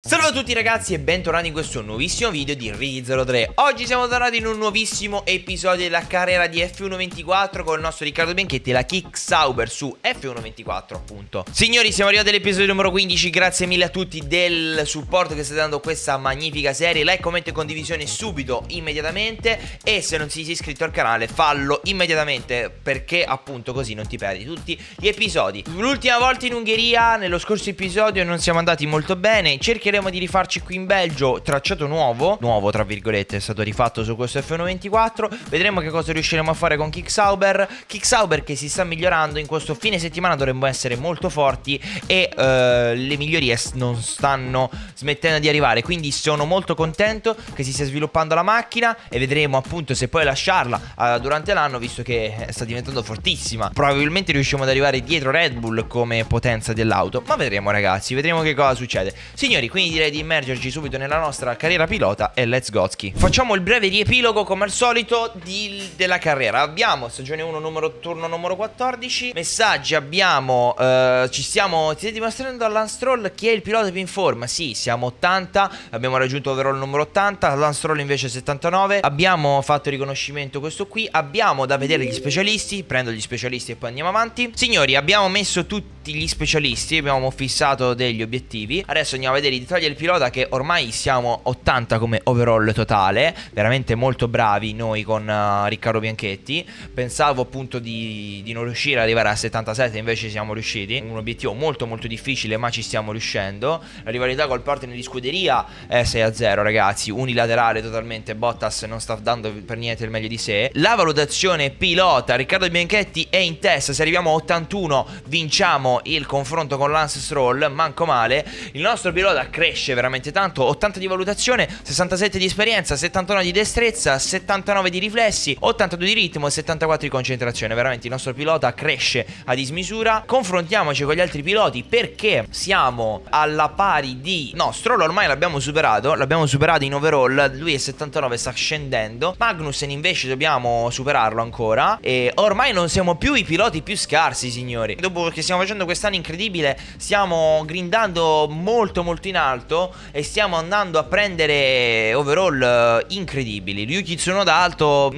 Salve a tutti ragazzi e bentornati in questo nuovissimo video di Ricky03. Oggi siamo tornati in un nuovissimo episodio della carriera di F124 con il nostro Riccardo Bianchetti e la Kick Sauber su F124 appunto. Signori, siamo arrivati all'episodio numero 15, grazie mille a tutti del supporto che state dando a questa magnifica serie. Like, commento e condivisione subito, immediatamente. E se non sei iscritto al canale fallo immediatamente, perché appunto così non ti perdi tutti gli episodi. L'ultima volta in Ungheria, nello scorso episodio, non siamo andati molto bene. Cercheremo di rifarci qui in Belgio, tracciato nuovo tra virgolette, è stato rifatto su questo F124. Vedremo che cosa riusciremo a fare con Kick Sauber che si sta migliorando. In questo fine settimana dovremmo essere molto forti e le migliorie non stanno smettendo di arrivare, quindi sono molto contento che si stia sviluppando la macchina e vedremo appunto se poi lasciarla durante l'anno, visto che sta diventando fortissima. Probabilmente riusciamo ad arrivare dietro Red Bull come potenza dell'auto, ma vedremo ragazzi, vedremo che cosa succede. Signori, quindi direi di immergerci subito nella nostra carriera pilota e let's go ski. Facciamo il breve riepilogo come al solito della carriera. Abbiamo stagione 1 turno numero 14. Messaggi abbiamo ci stiamo dimostrando a Lance Stroll chi è il pilota più in forma. Sì, siamo 80, abbiamo raggiunto overall numero 80, Lance Stroll invece 79. Abbiamo fatto il riconoscimento questo qui. Abbiamo da vedere gli specialisti, prendo gli specialisti e poi andiamo avanti. Signori, abbiamo messo tutti gli specialisti, abbiamo fissato degli obiettivi. Adesso andiamo a vedere i dettagli del pilota, che ormai siamo 80 come overall totale. Veramente molto bravi noi con Riccardo Bianchetti. Pensavo appunto di non riuscire ad arrivare a 77, invece siamo riusciti. Un obiettivo molto difficile, ma ci stiamo riuscendo. La rivalità col partner di scuderia è 6-0 ragazzi, unilaterale totalmente. Bottas non sta dando per niente il meglio di sé. La valutazione pilota, Riccardo Bianchetti è in testa. Se arriviamo a 81 vinciamo il confronto con Lance Stroll, manco male. Il nostro pilota cresce veramente tanto, 80 di valutazione, 67 di esperienza, 79 di destrezza, 79 di riflessi, 82 di ritmo e 74 di concentrazione. Veramente il nostro pilota cresce a dismisura. Confrontiamoci con gli altri piloti, perché siamo alla pari di... No, Stroll ormai l'abbiamo superato in overall, lui è 79, sta scendendo. Magnussen invece dobbiamo superarlo ancora e ormai non siamo più i piloti più scarsi, signori. Dopo che stiamo facendo quest'anno incredibile, stiamo grindando molto in alto e stiamo andando a prendere overall incredibili. Ryuki Tsunoda alto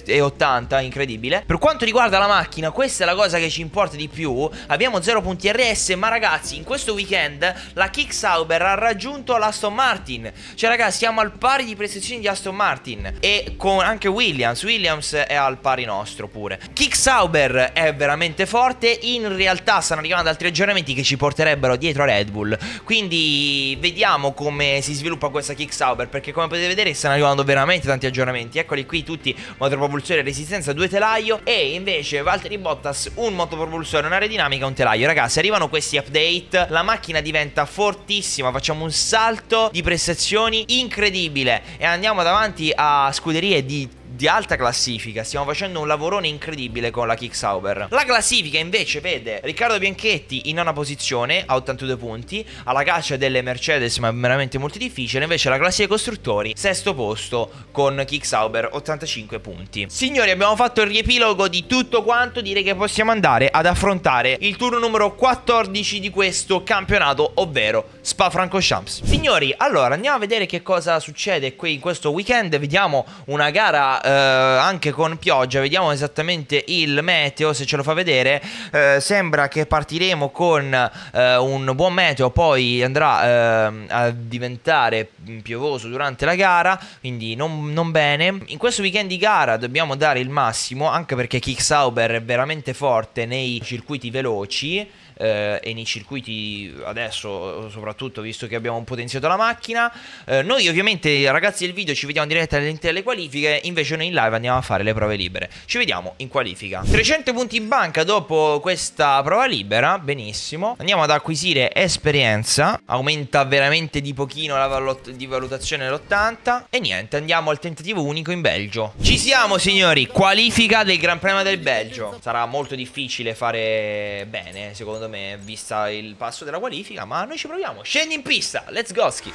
1,80 m, incredibile. Per quanto riguarda la macchina, questa è la cosa che ci importa di più. Abbiamo 0 punti RS, ma ragazzi in questo weekend la Kick Sauber ha raggiunto l'Aston Martin. Cioè ragazzi, siamo al pari di prestazioni di Aston Martin e con anche Williams è al pari nostro pure. Kick Sauber è veramente forte. In realtà stanno arrivando altri aggiornamenti che ci porterebbero dietro a Red Bull, quindi vediamo come si sviluppa questa Kick Sauber, perché come potete vedere stanno arrivando veramente tanti aggiornamenti. Eccoli qui tutti: motopropulsore, resistenza, 2 telaio, e invece Valtteri Bottas un motopropulsore, un'aerodinamica, un telaio. Ragazzi, arrivano questi update, la macchina diventa fortissima, facciamo un salto di prestazioni incredibile e andiamo davanti a scuderie di alta classifica. Stiamo facendo un lavorone incredibile con la Kick Sauber. La classifica invece vede Riccardo Bianchetti in nona posizione a 82 punti, alla caccia delle Mercedes, ma veramente molto difficile. Invece la classifica costruttori, sesto posto con Kick Sauber 85 punti. Signori, abbiamo fatto il riepilogo di tutto quanto. Direi che possiamo andare ad affrontare il turno numero 14 di questo campionato, ovvero Spa-Francorchamps. Signori, allora andiamo a vedere che cosa succede qui in questo weekend. Vediamo una gara anche con pioggia, vediamo esattamente il meteo se ce lo fa vedere. Sembra che partiremo con un buon meteo, poi andrà a diventare piovoso durante la gara, quindi non bene. In questo weekend di gara dobbiamo dare il massimo, anche perché Kick Sauber è veramente forte nei circuiti veloci e nei circuiti adesso, soprattutto visto che abbiamo potenziato la macchina. Noi ovviamente ragazzi del video ci vediamo direttamente alle qualifiche, invece noi in live andiamo a fare le prove libere. Ci vediamo in qualifica. 300 punti in banca dopo questa prova libera, benissimo. Andiamo ad acquisire esperienza, aumenta veramente di pochino la di valutazione all'80 e niente, andiamo al tentativo unico in Belgio. Ci siamo signori, qualifica del Gran Premio del Belgio. Sarà molto difficile fare bene secondo me, vista il passo della qualifica, ma noi ci proviamo. Scendi in pista, let's go ski.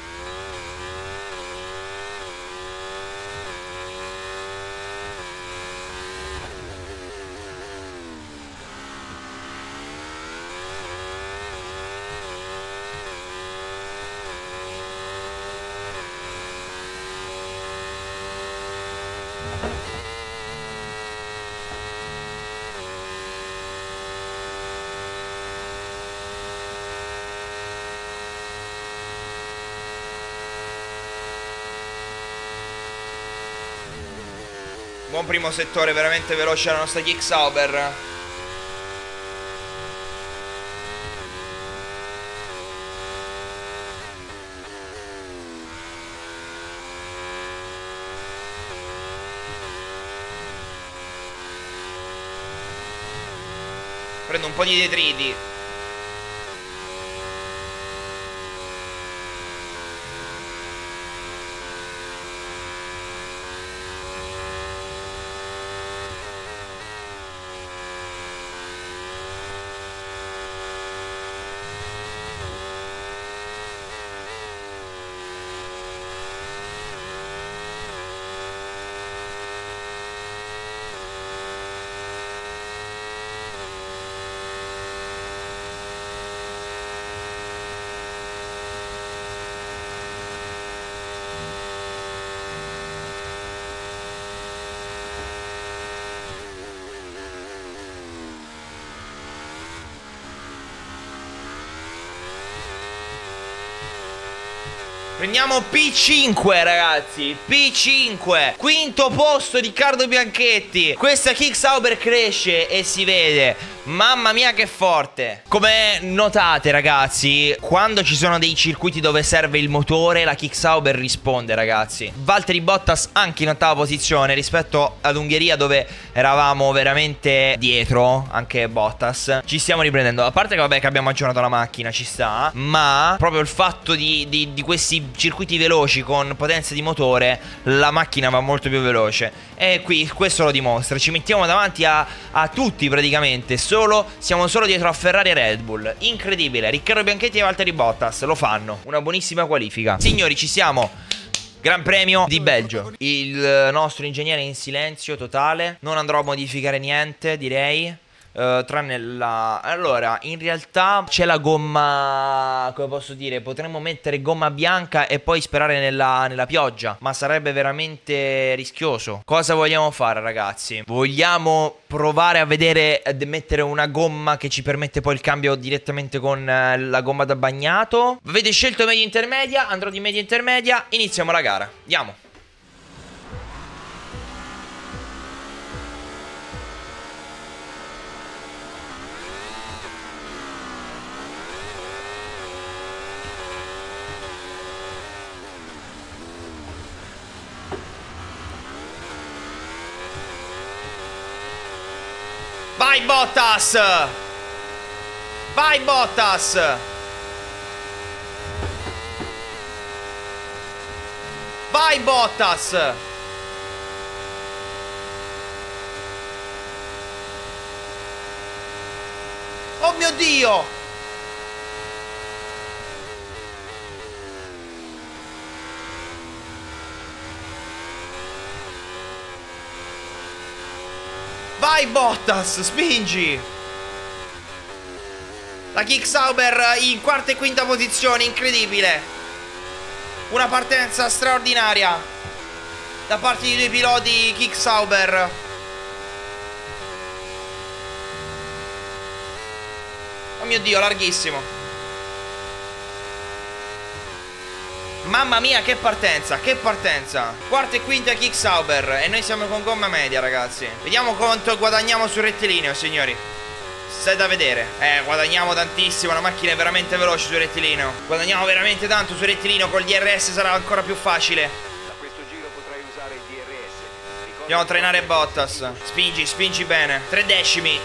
Buon primo settore, veramente veloce la nostra Kick Sauber. Prendo un po' di detriti. Prendiamo P5 ragazzi, P5, quinto posto Riccardo Bianchetti. Questa Kick Sauber cresce e si vede. Mamma mia che forte. Come notate ragazzi, quando ci sono dei circuiti dove serve il motore, la Kick Sauber risponde ragazzi. Valtteri Bottas anche in ottava posizione rispetto ad Ungheria, dove eravamo veramente dietro, anche Bottas. Ci stiamo riprendendo. A parte che vabbè che abbiamo aggiornato la macchina, ci sta, ma proprio il fatto di questi circuiti veloci con potenza di motore, la macchina va molto più veloce. E qui questo lo dimostra. Ci mettiamo davanti a tutti praticamente. Siamo solo dietro a Ferrari e Red Bull. Incredibile. Riccardo Bianchetti e Valtteri Bottas lo fanno. Una buonissima qualifica. Signori, ci siamo. Gran premio di Belgio. Il nostro ingegnere è in silenzio totale. Non andrò a modificare niente, direi. Tranne la... Allora, in realtà c'è la gomma... Come posso dire? Potremmo mettere gomma bianca e poi sperare nella pioggia, ma sarebbe veramente rischioso. Cosa vogliamo fare ragazzi? Vogliamo provare a vedere mettere una gomma che ci permette poi il cambio direttamente con la gomma da bagnato? Avete scelto media intermedia, andrò di media intermedia. Iniziamo la gara, andiamo. Vai Bottas! Vai Bottas! Vai Bottas! Oh mio Dio! Vai Bottas, spingi! La Kick Sauber in quarta e quinta posizione, incredibile! Una partenza straordinaria da parte di due piloti Kick Sauber. Oh mio Dio, larghissimo! Mamma mia, che partenza, che partenza. Quarta e quinta Kick Sauber e noi siamo con gomma media, ragazzi. Vediamo quanto guadagniamo sul rettilineo, signori. C'è da vedere. Guadagniamo tantissimo, la macchina è veramente veloce sul rettilineo. Guadagniamo veramente tanto sul rettilineo, col DRS sarà ancora più facile. Da questo giro potrai usare il DRS. Andiamo a trainare Bottas. Spingi, spingi bene. 3 decimi.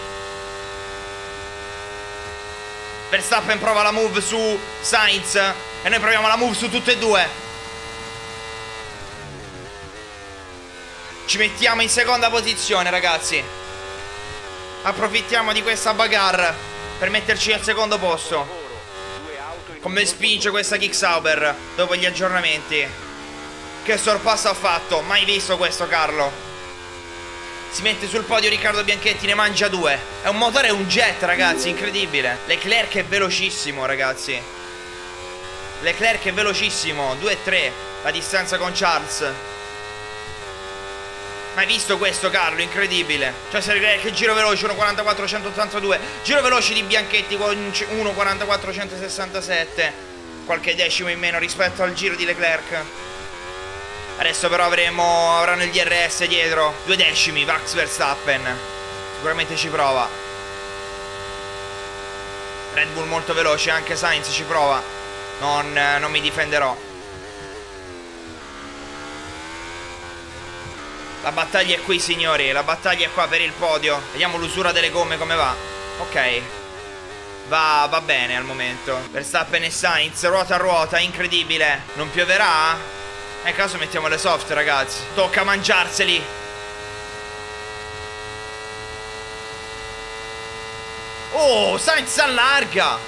Verstappen prova la move su Sainz e noi proviamo la move su tutte e due. Ci mettiamo in seconda posizione, ragazzi. Approfittiamo di questa bagarre per metterci al secondo posto. Come spinge questa Kick Sauber dopo gli aggiornamenti. Che sorpasso ha fatto. Mai visto questo, Carlo. Si mette sul podio Riccardo Bianchetti, ne mangia 2. È un motore, un jet, ragazzi, incredibile. Leclerc è velocissimo, ragazzi. Leclerc è velocissimo, 2-3 la distanza con Charles. Mai visto questo, Carlo? Incredibile. Cioè se Leclerc, che giro veloce, 1.44.182. Giro veloce di Bianchetti con 1.44.167. Qualche decimo in meno rispetto al giro di Leclerc. Adesso però avranno il DRS dietro. 2 decimi, Max Verstappen. Sicuramente ci prova. Red Bull molto veloce, anche Sainz ci prova. Non mi difenderò. La battaglia è qui, signori. La battaglia è qua per il podio. Vediamo l'usura delle gomme come va. Ok. Va bene al momento. Verstappen e Sainz, ruota a ruota, incredibile. Non pioverà? Nel caso mettiamo le soft, ragazzi. Tocca mangiarseli. Oh, Sainz allarga.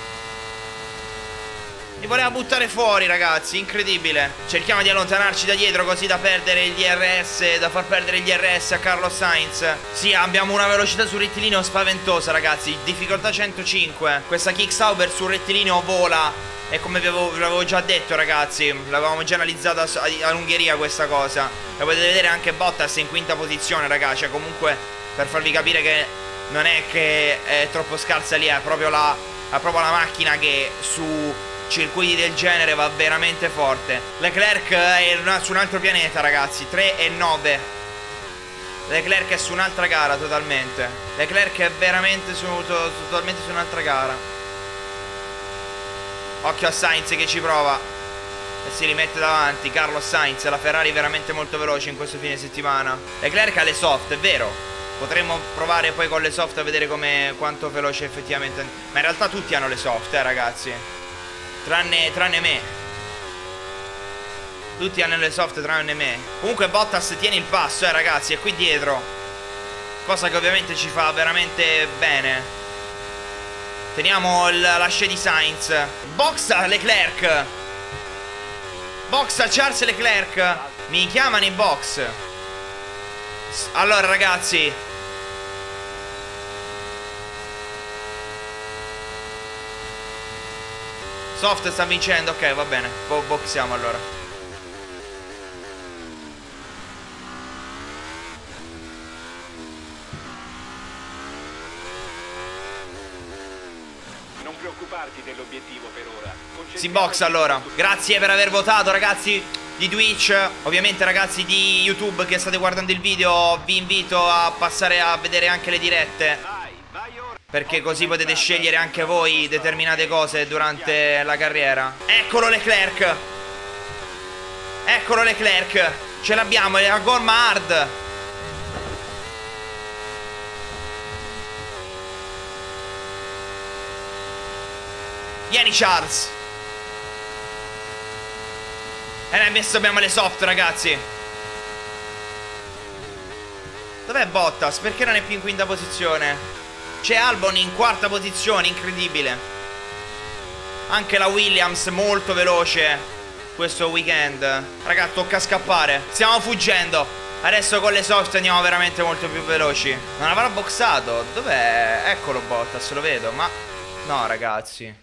Mi voleva buttare fuori, ragazzi, incredibile. Cerchiamo di allontanarci da dietro così da perdere il DRS, da far perdere il DRS a Carlos Sainz. Sì, abbiamo una velocità sul rettilineo spaventosa, ragazzi. Difficoltà 105. Questa kick Sauber sul rettilineo vola. E come vi avevo già detto, ragazzi, l'avevamo già analizzata all'Ungheria questa cosa. La potete vedere anche Bottas in quinta posizione, ragazzi. Cioè, comunque, per farvi capire che non è che è troppo scarsa lì, è proprio la macchina che su circuiti del genere va veramente forte. Leclerc è su un altro pianeta, ragazzi. 3 e 9. Leclerc è su un'altra gara totalmente. Leclerc è veramente totalmente su un'altra gara. Occhio a Sainz che ci prova e si rimette davanti. Carlos Sainz, la Ferrari veramente molto veloce in questo fine settimana. Leclerc ha le soft, è vero. Potremmo provare poi con le soft a vedere quanto veloce effettivamente. Ma in realtà tutti hanno le soft, ragazzi. Tranne me. Tutti hanno le soft tranne me. Comunque Bottas tiene il passo, ragazzi. È qui dietro. Cosa che ovviamente ci fa veramente bene. Teniamo la scia di Sainz. Boxa Leclerc. Boxa Charles Leclerc. Mi chiamano in box. Allora, ragazzi, soft sta vincendo. Ok, va bene. Boxiamo allora. Non preoccuparti dell'obiettivo per ora. Si boxa allora. Grazie per aver votato, ragazzi di Twitch. Ovviamente, ragazzi di YouTube che state guardando il video, vi invito a passare a vedere anche le dirette, perché così potete scegliere anche voi determinate cose durante la carriera. Eccolo Leclerc. Eccolo Leclerc. Ce l'abbiamo, è la gomma hard. Vieni Charles. E adesso abbiamo le soft, ragazzi. Dov'è Bottas? Perché non è più in quinta posizione? C'è Albon in quarta posizione, incredibile. Anche la Williams molto veloce questo weekend. Ragazzi, tocca scappare. Stiamo fuggendo. Adesso con le soft andiamo veramente molto più veloci. Non avrà boxato? Dov'è? Eccolo Bottas, lo vedo. Ma no, ragazzi.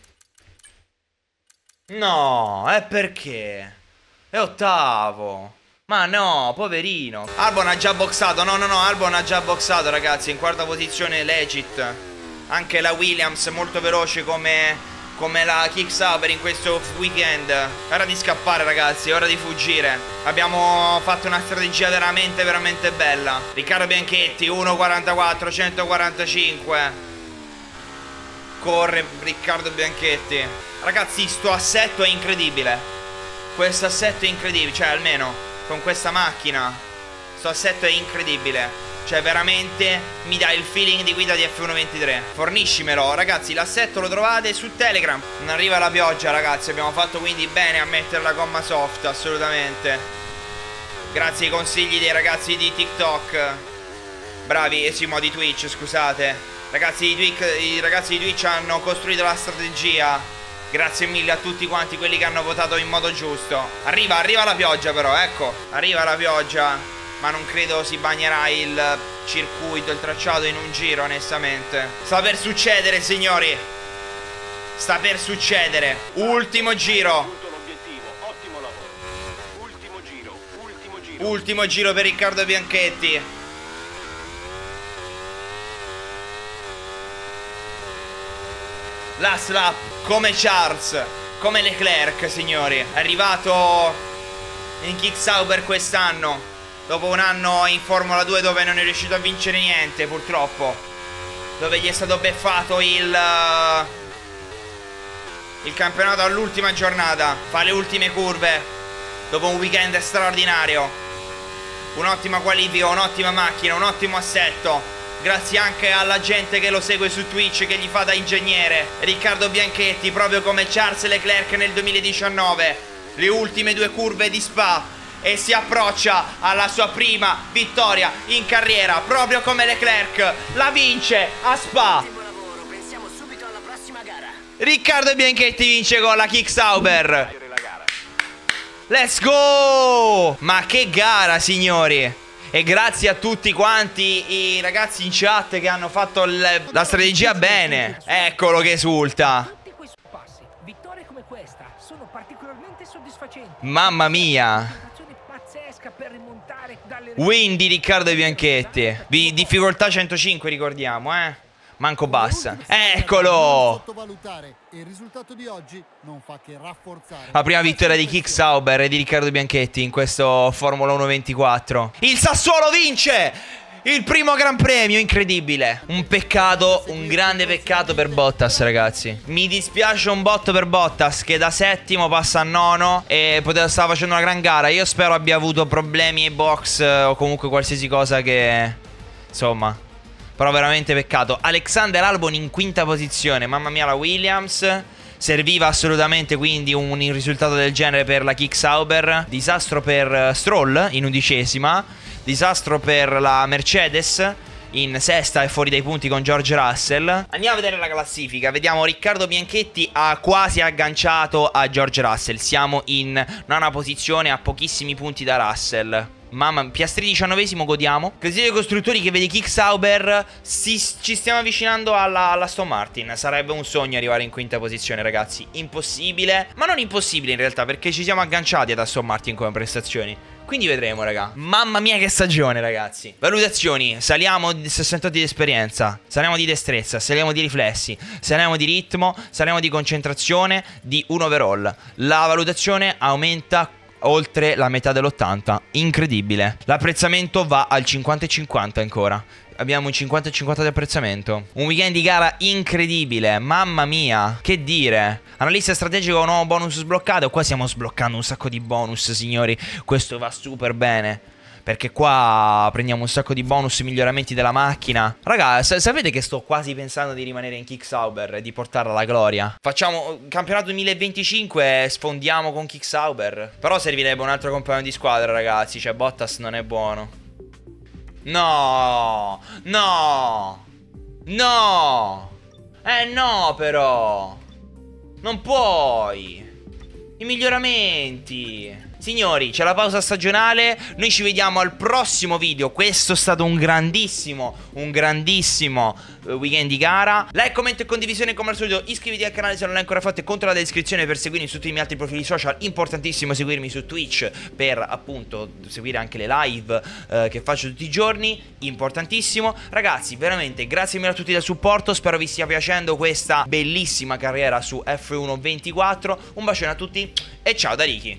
No, è perché? È ottavo. Ma no, poverino. Albon ha già boxato. No, Albon ha già boxato, ragazzi. In quarta posizione legit. Anche la Williams molto veloce come la Kick Sauber in questo weekend. È ora di scappare, ragazzi. È ora di fuggire. Abbiamo fatto una strategia veramente, veramente bella. Riccardo Bianchetti 1.44, 145. Corre Riccardo Bianchetti. Ragazzi, sto assetto è incredibile. Questo assetto è incredibile. Cioè, almeno con questa macchina sto assetto è incredibile. Cioè, veramente mi dà il feeling di guida di F123. Forniscimelo, ragazzi. L'assetto lo trovate su Telegram. Non arriva la pioggia, ragazzi. Abbiamo fatto quindi bene a mettere la gomma soft, assolutamente. Grazie ai consigli dei ragazzi di TikTok. Bravi, sì, di Twitch, scusate. I ragazzi di Twitch hanno costruito la strategia. Grazie mille a tutti quanti quelli che hanno votato in modo giusto. Arriva la pioggia però, ecco. Arriva la pioggia. Ma non credo si bagnerà il circuito, il tracciato in un giro, onestamente. Sta per succedere, signori. Sta per succedere. Ultimo giro. Ottimo lavoro. Ultimo giro. Ultimo giro per Riccardo Bianchetti. Last lap come Charles, come Leclerc, signori. È arrivato in Kick Sauber quest'anno, dopo un anno in Formula 2 dove non è riuscito a vincere niente, purtroppo, dove gli è stato beffato il campionato all'ultima giornata, fa le ultime curve dopo un weekend straordinario, un'ottima qualifica, un'ottima macchina, un ottimo assetto. Grazie anche alla gente che lo segue su Twitch, che gli fa da ingegnere. Riccardo Bianchetti, proprio come Charles Leclerc nel 2019, le ultime 2 curve di Spa, e si approccia alla sua prima vittoria in carriera, proprio come Leclerc. La vince a Spa. Ottimo lavoro, pensiamo subito alla prossima gara. Riccardo Bianchetti vince con la Kick Sauber. Let's go! Ma che gara, signori! E grazie a tutti quanti i ragazzi in chat che hanno fatto la strategia bene. Eccolo che esulta. Tutti questi passi, vittorie come questa, sono particolarmente soddisfacenti. Mamma mia. Situazione pazzesca per rimontare dalle... Win di Riccardo Bianchetti. Difficoltà 105, ricordiamo, Manco bassa. Eccolo! Sottovalutare, e il risultato di oggi non fa che rafforzare La prima vittoria di Kick Sauber e di Riccardo Bianchetti in questo Formula 1 24. Il Sassuolo vince il primo Gran Premio, incredibile. Un peccato, un grande peccato per Bottas, ragazzi. Mi dispiace un botto per Bottas, che da settimo passa a nono e stava facendo una gran gara. Io spero abbia avuto problemi ai box o comunque qualsiasi cosa che... insomma... Però veramente peccato. Alexander Albon in quinta posizione. Mamma mia, la Williams. Serviva assolutamente quindi un risultato del genere per la Kick Sauber. Disastro per Stroll in 11ª. Disastro per la Mercedes in sesta e fuori dai punti con George Russell. Andiamo a vedere la classifica. Vediamo, Riccardo Bianchetti ha quasi agganciato a George Russell. Siamo in nona posizione, a pochissimi punti da Russell. Mamma, Piastri 19esimo, godiamo. Classifica dei costruttori che vede Kick Sauber. Ci stiamo avvicinando alla Aston Martin. Sarebbe un sogno arrivare in quinta posizione, ragazzi. Impossibile, ma non impossibile in realtà, perché ci siamo agganciati ad Aston Martin come prestazioni. Quindi vedremo, raga. Mamma mia che stagione, ragazzi. Valutazioni: saliamo di 68 di esperienza, saliamo di destrezza, saliamo di riflessi, saliamo di ritmo, saliamo di concentrazione, di un overall. La valutazione aumenta oltre la metà dell'80. Incredibile. L'apprezzamento va al 50 e 50 ancora. Abbiamo un 50 e 50 di apprezzamento. Un weekend di gara incredibile. Mamma mia, che dire. Analista strategico con un nuovo bonus sbloccato. Qua stiamo sbloccando un sacco di bonus, signori. Questo va super bene, perché qua prendiamo un sacco di bonus, miglioramenti della macchina. Raga, sapete che sto quasi pensando di rimanere in Kick Sauber e di portarla alla gloria. Facciamo campionato 2025 e sfondiamo con Kick Sauber. Però servirebbe un altro compagno di squadra, ragazzi. Cioè Bottas non è buono. No, no, no. No, però non puoi. I miglioramenti. Signori, c'è la pausa stagionale. Noi ci vediamo al prossimo video. Questo è stato un grandissimo weekend di gara. Like, commento e condivisione come al solito. Iscriviti al canale se non l'hai ancora fatto, e conto la descrizione per seguirmi su tutti i miei altri profili social. Importantissimo seguirmi su Twitch per appunto seguire anche le live che faccio tutti i giorni. Importantissimo. Ragazzi, veramente grazie mille a tutti del supporto. Spero vi stia piacendo questa bellissima carriera su F1 24. Un bacione a tutti e ciao da Ricky.